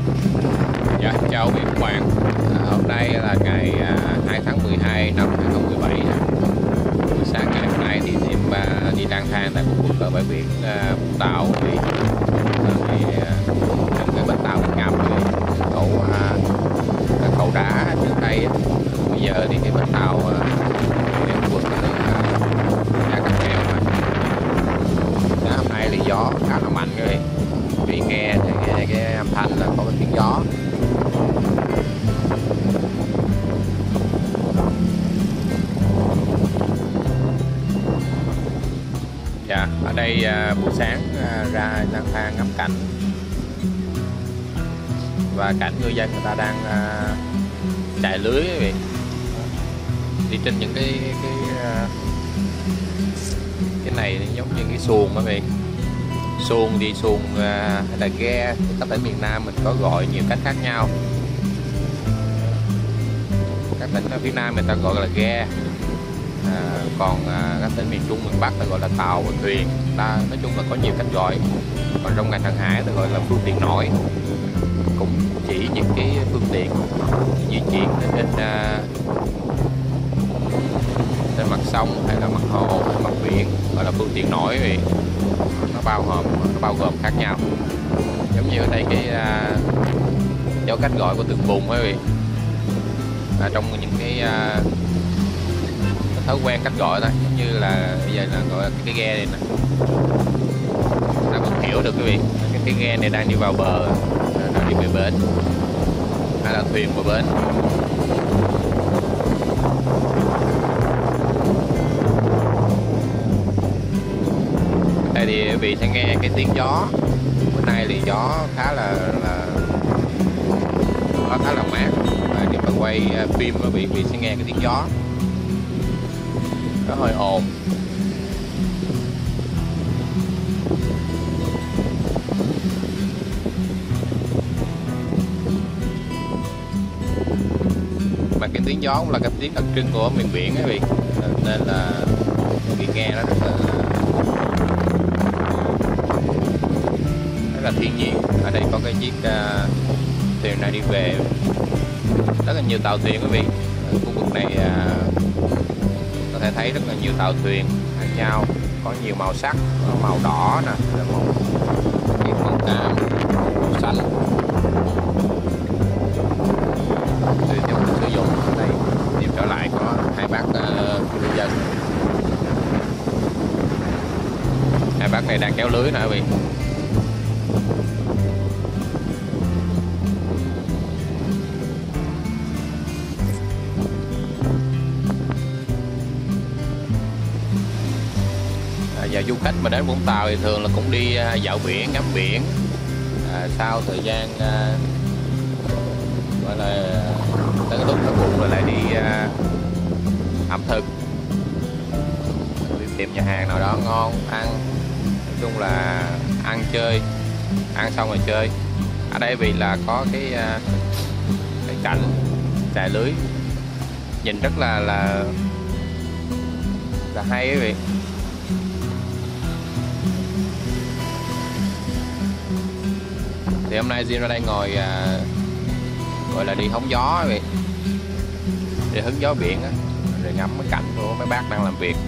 Dạ, chào quý các bạn. Hôm nay là ngày 2 tháng 12 năm 2017. Buổi sáng ngày hôm nay thì em đi lang thang tại khu vực ở bãi biển Vũng Tàu thì cái bến tàu bị ngập cầu cầu đá trước đây á. Bây giờ thì cái bến tàu em khu vực ra cáp treo mà. Hôm nay thì gió khá là mạnh rồi. Vì nghe thì nghe cái âm thanh là có cái tiếng gió. Dạ, ở đây buổi sáng ra lang thang ngắm cảnh và cảnh ngư dân người ta đang chài lưới quý vị, đi trên những cái này giống như cái xuồng quý vị. Xuồng thì xuồng hay là ghe, các tỉnh miền Nam mình có gọi nhiều cách khác nhau. Các tỉnh ở phía Nam người ta gọi là ghe, còn các tỉnh miền Trung, miền Bắc ta gọi là tàu và thuyền. Nói chung là có nhiều cách gọi. Còn trong ngành hàng hải ta gọi là phương tiện nổi, cũng chỉ những cái phương tiện di chuyển trên mặt sông hay là mặt hồ hay mặt biển, gọi là phương tiện nổi. Vì nó bao gồm khác nhau. Giống như ở đây cái do cách gọi của từng vùng ấy vị, trong những cái thói quen cách gọi thôi. Giống như là bây giờ là gọi cái ghe này nè, ta cũng hiểu được quý vị, cái ghe này đang đi vào bờ, đang đi về bến, hay là thuyền vào bến. Đây thì quý vị sẽ nghe cái tiếng gió. Bữa nay thì gió khá là mát, và nếu mà quay phim quý vị sẽ nghe cái tiếng gió nó hơi ồn. Mà cái tiếng gió cũng là cái tiếng đặc trưng của miền biển ấy, nên là khi nghe nó rất là thiên nhiên. Ở đây có cái chiếc thuyền này đi về, rất là nhiều tàu thuyền quý vị. Ở khu vực này có thể thấy rất là nhiều tàu thuyền khác nhau, có nhiều màu sắc, có màu đỏ nè, màu cam, màu xanh. Thì nếu mình sử dụng ở đây tìm trở lại có hai bác ngư dân. Hai bác này đang kéo lưới nè quý vị. Và du khách mà đến Vũng Tàu thì thường là cũng đi dạo biển, ngắm biển. Sau thời gian gọi là tới lúc nó buồn rồi lại đi ẩm thực, đi tìm nhà hàng nào đó ngon ăn. Nói chung là ăn chơi, ăn xong rồi chơi. Ở đây vì là có cái cảnh chài lưới nhìn rất là hay quý vị. Thì hôm nay Jin ra đây ngồi gọi là đi hóng gió vậy, đi hứng gió biển á, rồi ngắm cái cảnh của mấy bác đang làm việc.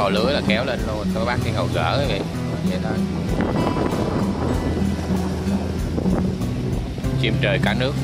cò lưới là kéo lên luôn, các bác cái ngầu gỡ vậy vậy thôi. Chim trời cả nước.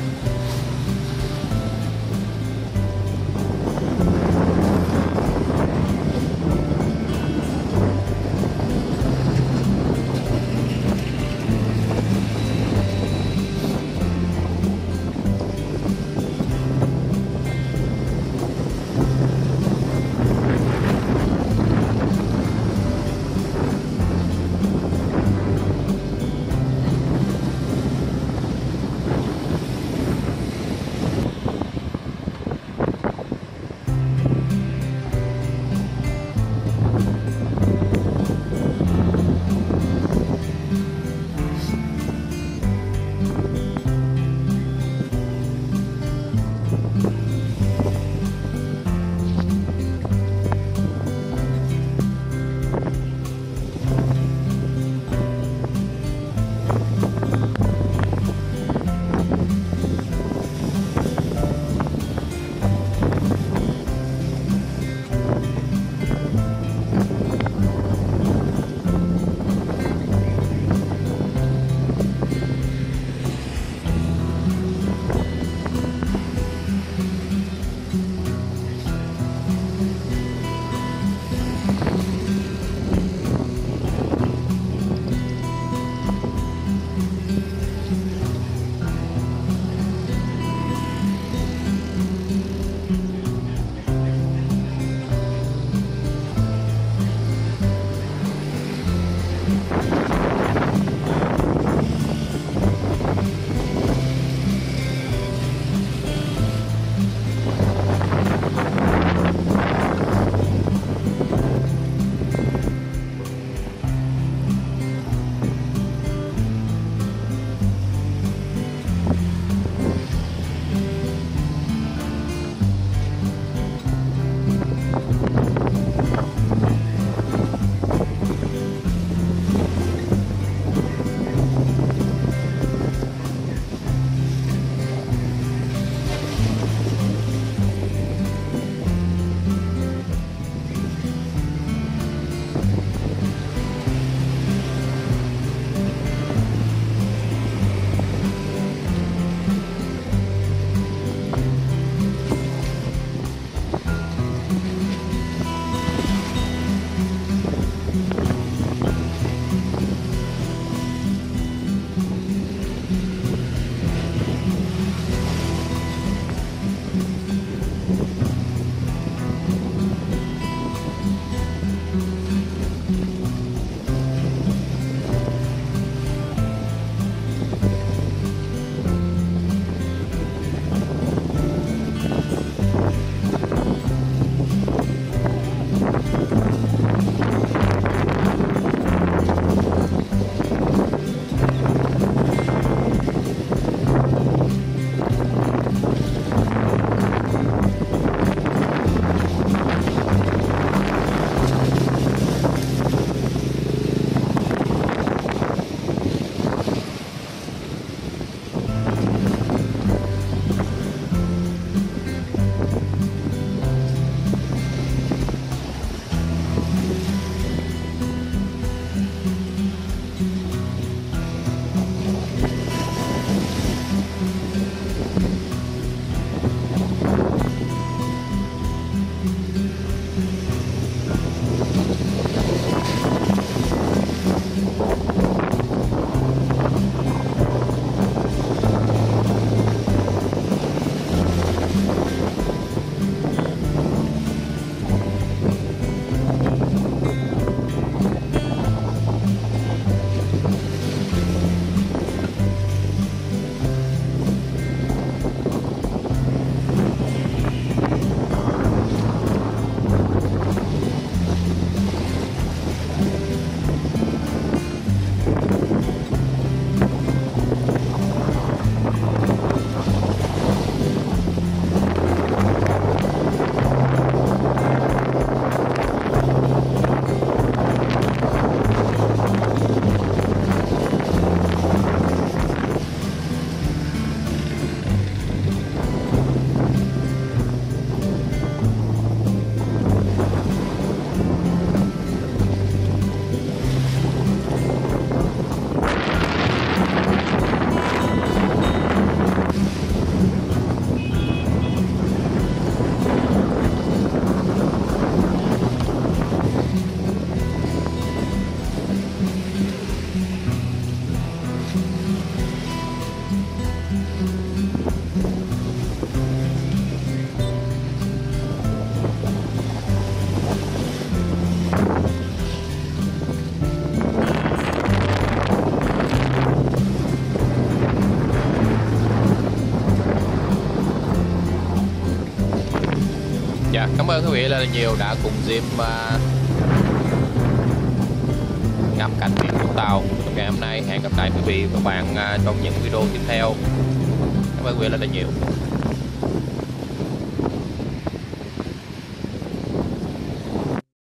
Dạ, cảm ơn quý vị rất là nhiều đã cùng Diêm ngắm cảnh biển Vũng Tàu trong ngày hôm nay. Hẹn gặp lại quý vị và các bạn trong những video tiếp theo. Cảm ơn quý vị rất là nhiều.